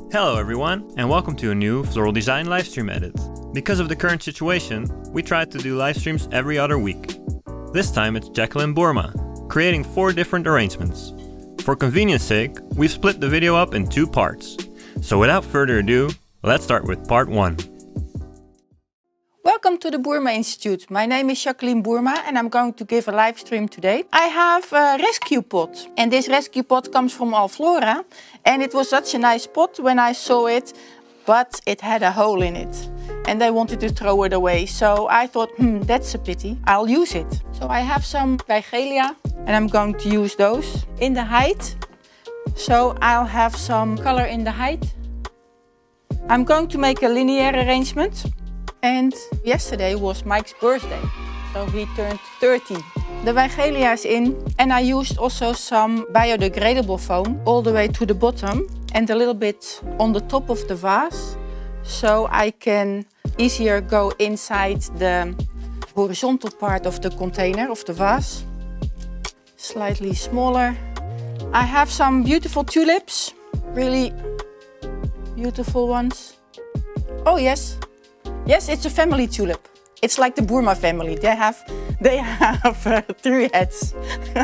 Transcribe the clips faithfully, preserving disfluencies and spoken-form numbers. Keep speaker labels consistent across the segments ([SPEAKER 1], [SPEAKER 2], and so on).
[SPEAKER 1] Hello everyone, and welcome to a new Floral Design livestream edit. Because of the current situation, we tried to do live streams every other week. This time it's Jacqueline Boerma, creating four different arrangements. For convenience sake, we've split the video up in two parts. So without further ado, let's start with part one.
[SPEAKER 2] Welcome to the Boerma Institute. My name is Jacqueline Boerma and I'm going to give a live stream today. I have a rescue pot, and this rescue pot comes from Alflora, and it was such a nice pot when I saw it, but it had a hole in it and they wanted to throw it away. So I thought, hmm, that's a pity, I'll use it. So I have some Weigelia and I'm going to use those in the height. So I'll have some color in the height. I'm going to make a linear arrangement. And yesterday was Mike's birthday, so he turned thirty. The Weigelia is in, and I used also some biodegradable foam all the way to the bottom and a little bit on the top of the vase, so I can easier go inside the horizontal part of the container, of the vase. Slightly smaller. I have some beautiful tulips, really beautiful ones. Oh yes. Yes, it's a family tulip. It's like the Boerma family. They have, they have uh, three heads.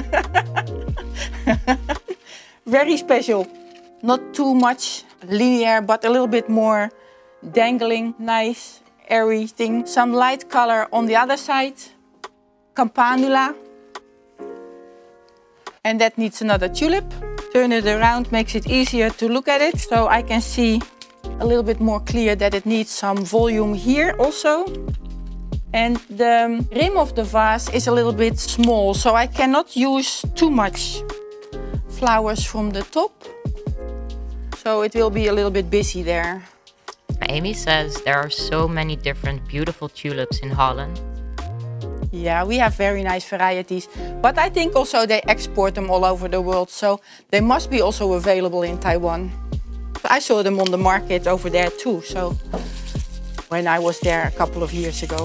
[SPEAKER 2] Very special. Not too much linear, but a little bit more dangling, nice, airy thing. Some light color on the other side. Campanula. And that needs another tulip. Turn it around, makes it easier to look at it, so I can see a little bit more clear that it needs some volume here also. And the rim of the vase is a little bit small, so I cannot use too much flowers from the top. So it will be a little bit busy there.
[SPEAKER 3] Amy says there are so many different beautiful tulips in Holland.
[SPEAKER 2] Yeah, we have very nice varieties, but I think also they export them all over the world, so they must be also available in Taiwan. I saw them on the market over there too, so when I was there a couple of years ago.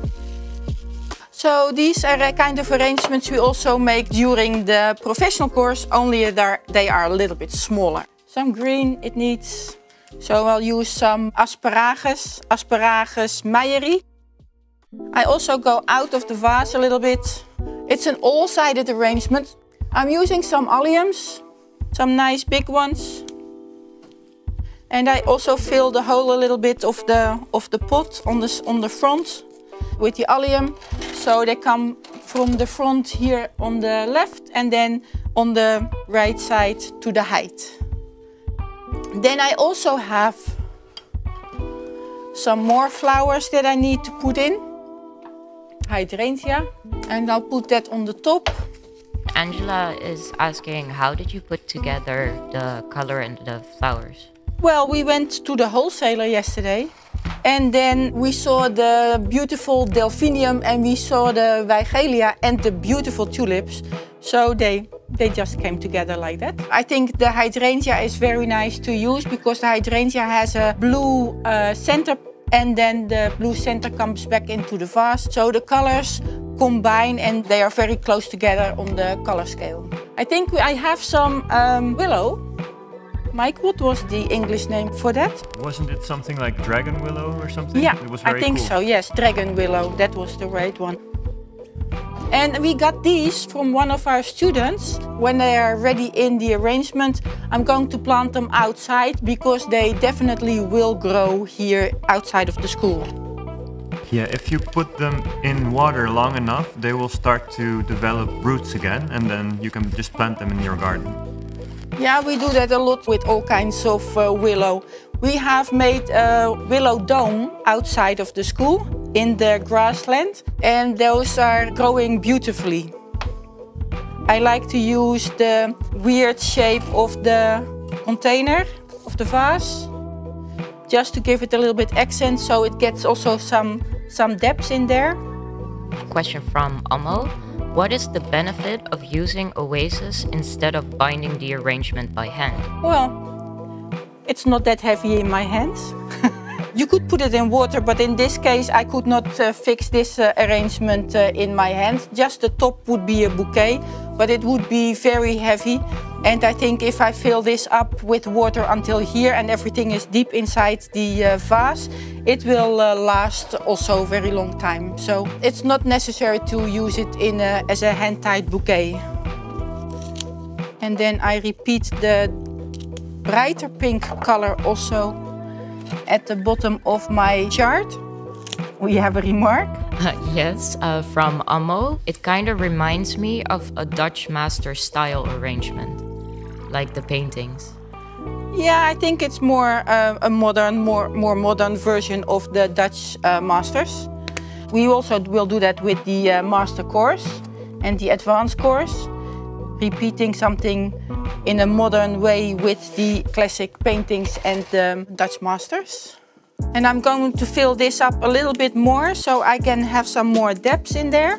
[SPEAKER 2] So these are a kind of arrangements we also make during the professional course, only they are a little bit smaller. Some green it needs, so I'll use some asparagus, asparagus Meieri. I also go out of the vase a little bit. It's an all-sided arrangement. I'm using some alliums, some nice big ones. And I also fill the hole a little bit of the of the pot on the on the front with the allium, so they come from the front here on the left and then on the right side to the height. Then I also have some more flowers that I need to put in. Hydrangea, and I'll put that on the top.
[SPEAKER 3] Angela is asking, how did you put together the color and the flowers?
[SPEAKER 2] Well, we went to the wholesaler yesterday and then we saw the beautiful delphinium and we saw the Weigelia and the beautiful tulips. So they, they just came together like that. I think the hydrangea is very nice to use because the hydrangea has a blue uh, center and then the blue center comes back into the vase. So the colors combine and they are very close together on the color scale. I think I have some um, willow. Mike, what was the English name for that?
[SPEAKER 1] Wasn't it something like dragon willow or something?
[SPEAKER 2] Yeah,
[SPEAKER 1] it was very
[SPEAKER 2] I think
[SPEAKER 1] cool.
[SPEAKER 2] so, yes, dragon willow, that was the right one. And we got these from one of our students. When they are ready in the arrangement, I'm going to plant them outside because they definitely will grow here outside of the school.
[SPEAKER 1] Yeah, if you put them in water long enough, they will start to develop roots again, and then you can just plant them in your garden.
[SPEAKER 2] Yeah, we do that a lot with all kinds of uh, willow. We have made a willow dome outside of the school in the grassland, and those are growing beautifully. I like to use the weird shape of the container, of the vase, just to give it a little bit accent, so it gets also some, some depth in there.
[SPEAKER 3] Question from Amo. What is the benefit of using Oasis instead of binding the arrangement by hand?
[SPEAKER 2] Well, it's not that heavy in my hands. You could put it in water, but in this case I could not uh, fix this uh, arrangement uh, in my hand. Just the top would be a bouquet, but it would be very heavy. And I think if I fill this up with water until here and everything is deep inside the uh, vase, it will uh, last also a very long time. So it's not necessary to use it in a, as a hand-tied bouquet. And then I repeat the brighter pink color also at the bottom of my chart. We have a remark?
[SPEAKER 3] Uh, yes, uh, from Ammo. It kind of reminds me of a Dutch master style arrangement, like the paintings.
[SPEAKER 2] Yeah, I think it's more uh, a modern, more, more modern version of the Dutch uh, masters. We also will do that with the uh, master course and the advanced course, repeating something in a modern way with the classic paintings and the Dutch masters. And I'm going to fill this up a little bit more so I can have some more depth in there.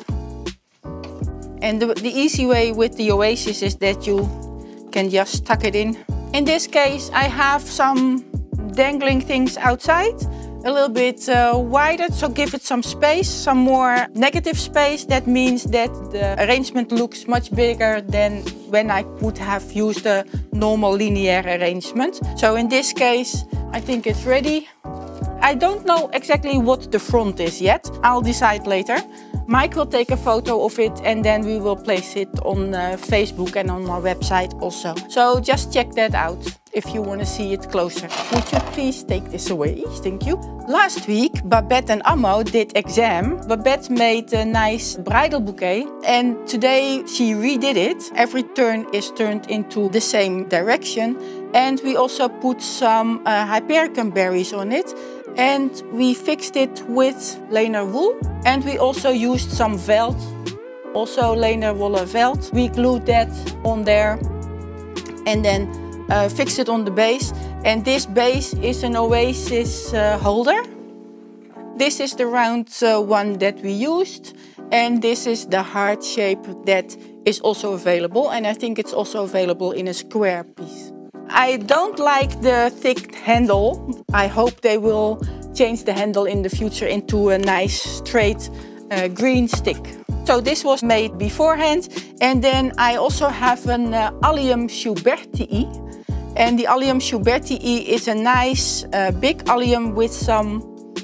[SPEAKER 2] And the, the easy way with the Oasis is that you can just tuck it in. In this case, I have some dangling things outside, a little bit uh, wider, so give it some space, some more negative space. That means that the arrangement looks much bigger than when I would have used a normal linear arrangement. So in this case, I think it's ready. I don't know exactly what the front is yet. I'll decide later. Mike will take a photo of it and then we will place it on uh, Facebook and on our website also. So just check that out if you want to see it closer. Would you please take this away? Thank you. Last week, Babette and Ammo did exam. Babette made a nice bridal bouquet and today she redid it. Every turn is turned into the same direction. And we also put some uh, Hypericum berries on it. And we fixed it with Lehner wool. And we also used some veld, also Lehner wolle veld. We glued that on there and then uh, fixed it on the base. And this base is an Oasis uh, holder. This is the round uh, one that we used. And this is the heart shape that is also available. And I think it's also available in a square piece. I don't like the thick handle. I hope they will change the handle in the future into a nice straight uh, green stick. So this was made beforehand. And then I also have an uh, Allium Schubertii. And the Allium Schubertii is a nice uh, big allium with some...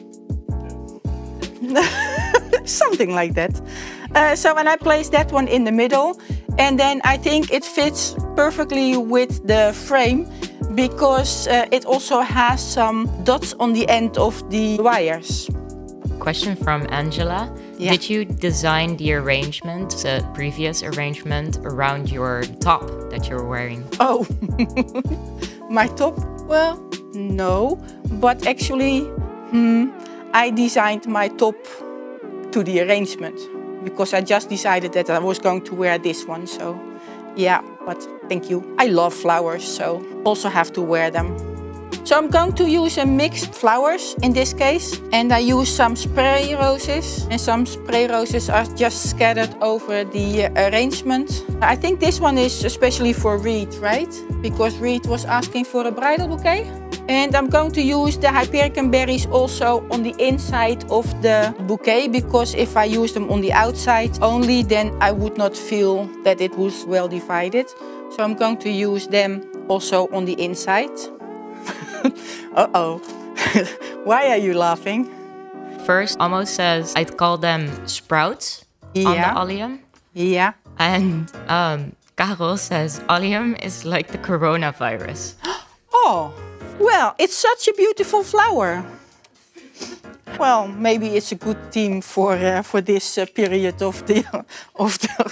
[SPEAKER 2] something like that. Uh, so when I place that one in the middle, and then I think it fits perfectly with the frame because uh, it also has some dots on the end of the wires.
[SPEAKER 3] Question from Angela. Yeah. Did you design the arrangement, the previous arrangement, around your top that you're wearing?
[SPEAKER 2] Oh, my top? Well, no. But actually, hmm, I designed my top to the arrangement. Because I just decided that I was going to wear this one, so yeah, but thank you. I love flowers, so also have to wear them. So I'm going to use a mixed flowers in this case, and I use some spray roses, and some spray roses are just scattered over the arrangement. I think this one is especially for Reed, right? Because Reed was asking for a bridal bouquet. And I'm going to use the Hypericum berries also on the inside of the bouquet, because if I use them on the outside only, then I would not feel that it was well divided. So I'm going to use them also on the inside. Uh-oh. Why are you laughing?
[SPEAKER 3] First, Ammo says I'd call them sprouts
[SPEAKER 2] yeah.
[SPEAKER 3] on the allium.
[SPEAKER 2] Yeah.
[SPEAKER 3] And um, Karel says allium is like the coronavirus.
[SPEAKER 2] Oh. Well, it's such a beautiful flower. Well, maybe it's a good theme for uh, for this uh, period of the of the.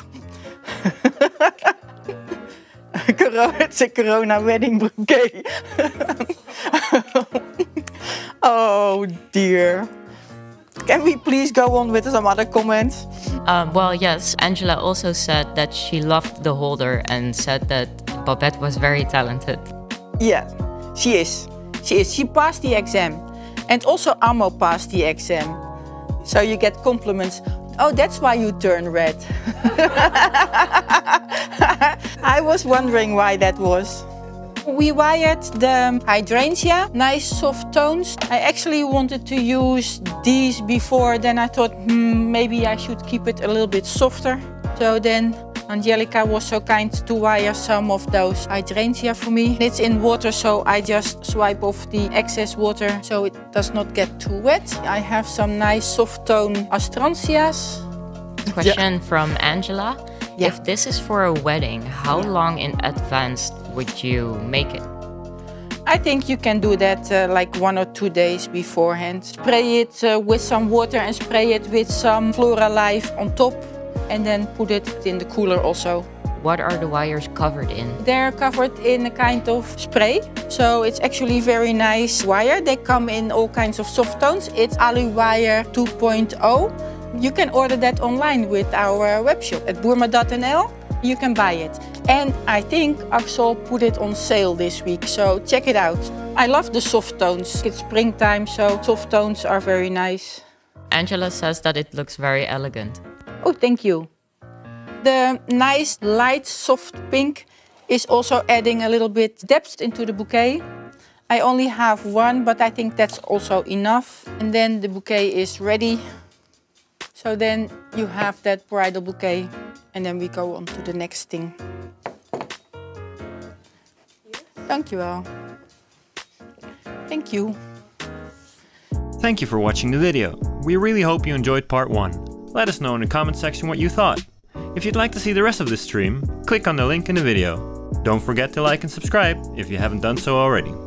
[SPEAKER 2] It's a Corona wedding bouquet. Oh dear. Can we please go on with some other comments?
[SPEAKER 3] Um, well, yes. Angela also said that she loved the holder and said that Babette was very talented.
[SPEAKER 2] Yeah. She is. She is. She passed the exam. And also Ammo passed the exam. So you get compliments. Oh, that's why you turn red. I was wondering why that was. We wired the hydrangea, nice soft tones. I actually wanted to use these before, then I thought hmm, maybe I should keep it a little bit softer. So then Angelica was so kind to wire some of those hydrangea for me. It's in water, so I just swipe off the excess water so it does not get too wet. I have some nice soft tone astrantias.
[SPEAKER 3] Question
[SPEAKER 2] Yeah.
[SPEAKER 3] from Angela.
[SPEAKER 2] Yeah.
[SPEAKER 3] If this is for a wedding, how long in advance would you make it?
[SPEAKER 2] I think you can do that uh, like one or two days beforehand. Spray it uh, with some water and spray it with some Flora Life on top and then put it in the cooler also.
[SPEAKER 3] What are the wires covered in?
[SPEAKER 2] They're covered in a kind of spray, so it's actually very nice wire. They come in all kinds of soft tones. It's Aluwire two point oh. You can order that online with our webshop at boerma dot n l. You can buy it. And I think Axel put it on sale this week, so check it out. I love the soft tones. It's springtime, so soft tones are very nice.
[SPEAKER 3] Angela says that it looks very elegant.
[SPEAKER 2] Oh, thank you. The nice light soft pink is also adding a little bit depth into the bouquet. I only have one, but I think that's also enough. And then the bouquet is ready. So then you have that bridal bouquet. And then we go on to the next thing. Dankjewel. Thank you.
[SPEAKER 1] Thank you for watching the video. We really hope you enjoyed part one. Let us know in the comment section what you thought. If you'd like to see the rest of this stream, click on the link in the video. Don't forget to like and subscribe if you haven't done so already.